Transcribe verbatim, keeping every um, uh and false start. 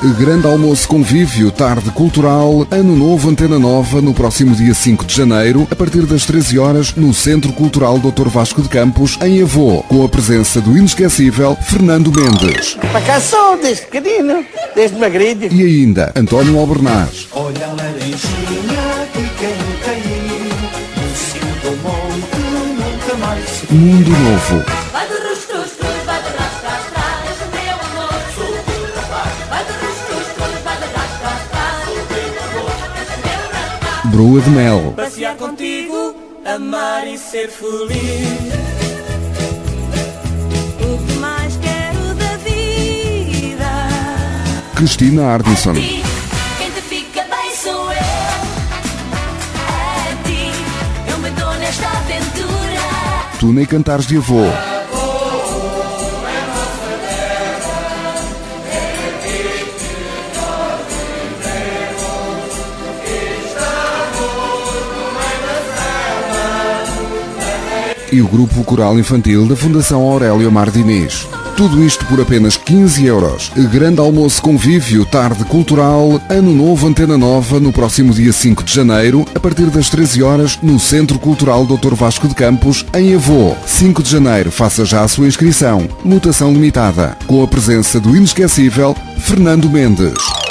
Grande almoço convívio, tarde cultural, Ano Novo Antena Nova, no próximo dia cinco de janeiro, a partir das treze horas, no Centro Cultural doutor Vasco de Campos, em Avô, com a presença do inesquecível Fernando Mendes. Para cá sou, desde pequenino, desde magrinho. E ainda, António Albernaz. Olha a laranjinha que quem caiu, no cimo do monte nunca mais se... Mundo Novo. Vai do rus-trus-trus, vai do ras-tras-tras, meu amor. Sou teu rapaz. Vai do rus-trus-trus, vai do ras-tras-tras, sou teu amor. Meu rapaz. Broa de Mel. Passear contigo, amar e ser feliz. O que mais quero da vida? Cristina Ardisson. Quem te fica bem sou eu. É a ti, eu me dou nesta aventura. Tu nem cantares de Avô. E o grupo coral infantil da Fundação Aurélio Mar Diniz. Tudo isto por apenas quinze euros. Grande almoço convívio, tarde cultural, Ano Novo Antena Nova, no próximo dia cinco de janeiro, a partir das treze horas, no Centro Cultural doutor Vasco de Campos, em Avô. cinco de janeiro, faça já a sua inscrição. Lotação limitada. Com a presença do inesquecível Fernando Mendes.